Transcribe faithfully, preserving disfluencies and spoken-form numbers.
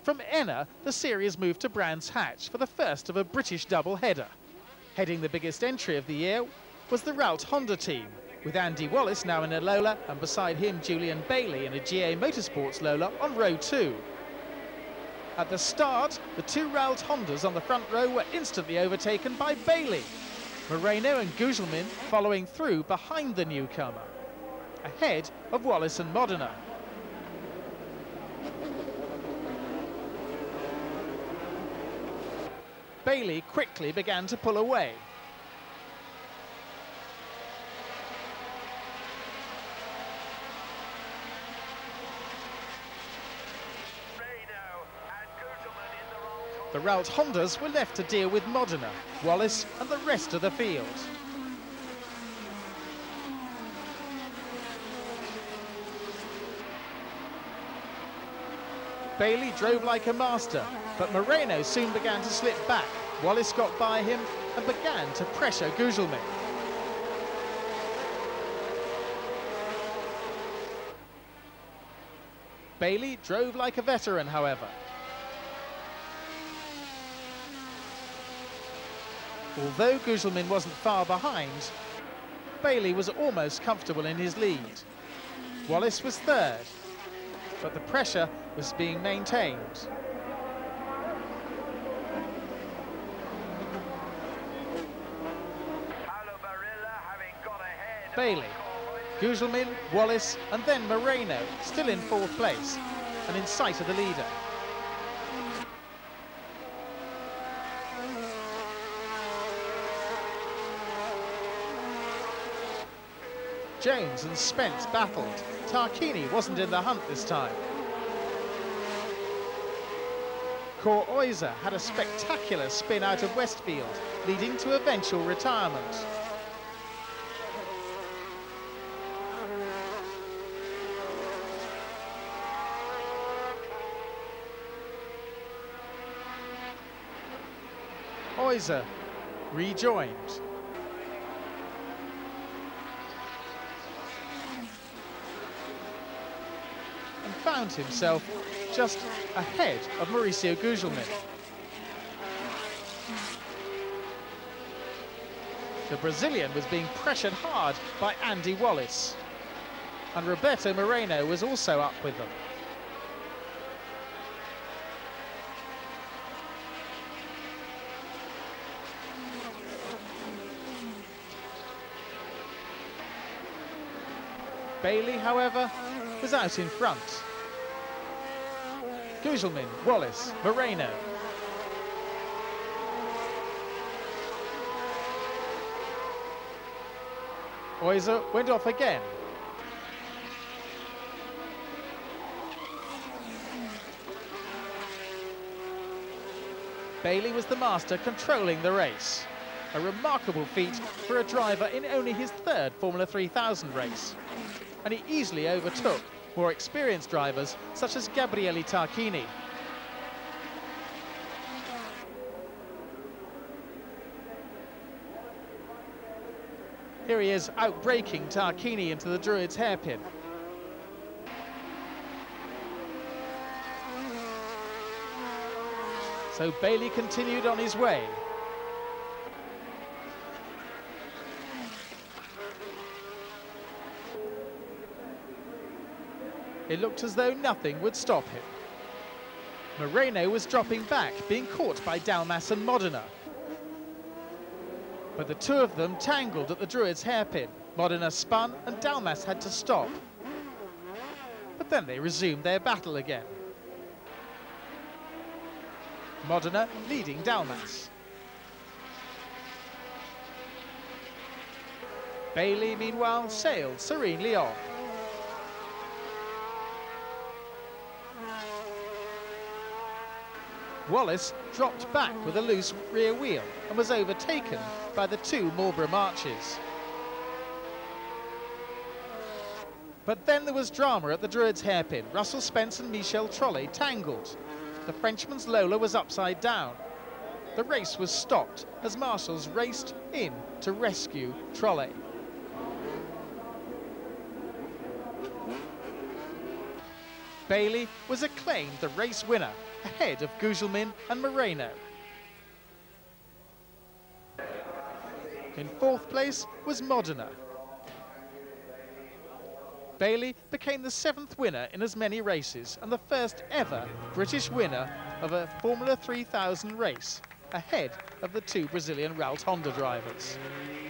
From Enna, the series moved to Brands Hatch for the first of a British double-header. Heading the biggest entry of the year was the Ralt Honda team, with Andy Wallace now in a Lola and beside him Julian Bailey in a G A Motorsports Lola on row two. At the start, the two Ralt Hondas on the front row were instantly overtaken by Bailey. Moreno and Gugelmin following through behind the newcomer, ahead of Wallace and Modena. Bailey quickly began to pull away. The Ralt Hondas were left to deal with Modena, Wallace and the rest of the field. Bailey drove like a master, but Moreno soon began to slip back. Wallace got by him and began to pressure Gugelmin. Bailey drove like a veteran, however. Although Gugelmin wasn't far behind, Bailey was almost comfortable in his lead. Wallace was third, but the pressure was being maintained. Bailey, Gugelmin, Wallace and then Moreno still in fourth place and in sight of the leader. Jones and Spence battled. Tarquini wasn't in the hunt this time. Cor Oyser had a spectacular spin out of Westfield, leading to eventual retirement. Oyser rejoined. And found himself just ahead of Mauricio Gugelmin. The Brazilian was being pressured hard by Andy Wallace, and Roberto Moreno was also up with them. Bailey, however, was out in front. Gugelmin, Wallace, Moreno. Oyser went off again. Bailey was the master controlling the race. A remarkable feat for a driver in only his third Formula three thousand race. And he easily overtook more experienced drivers such as Gabriele Tarquini. Here he is outbraking Tarquini into the Druids hairpin. So Bailey continued on his way. It looked as though nothing would stop him. Moreno was dropping back, being caught by Dalmas and Modena. But the two of them tangled at the Druids hairpin. Modena spun and Dalmas had to stop. But then they resumed their battle again. Modena leading Dalmas. Bailey, meanwhile, sailed serenely on. Wallace dropped back with a loose rear wheel and was overtaken by the two Marlborough Marches. But then there was drama at the Druids hairpin. Russell Spence and Michel Trollet tangled. The Frenchman's Lola was upside down. The race was stopped as marshals raced in to rescue Trollet. Bailey was acclaimed the race winner. ahead of Gugelmin and Moreno. In fourth place was Modena. Bailey became the seventh winner in as many races and the first ever British winner of a Formula three thousand race, ahead of the two Brazilian Ralt Honda drivers.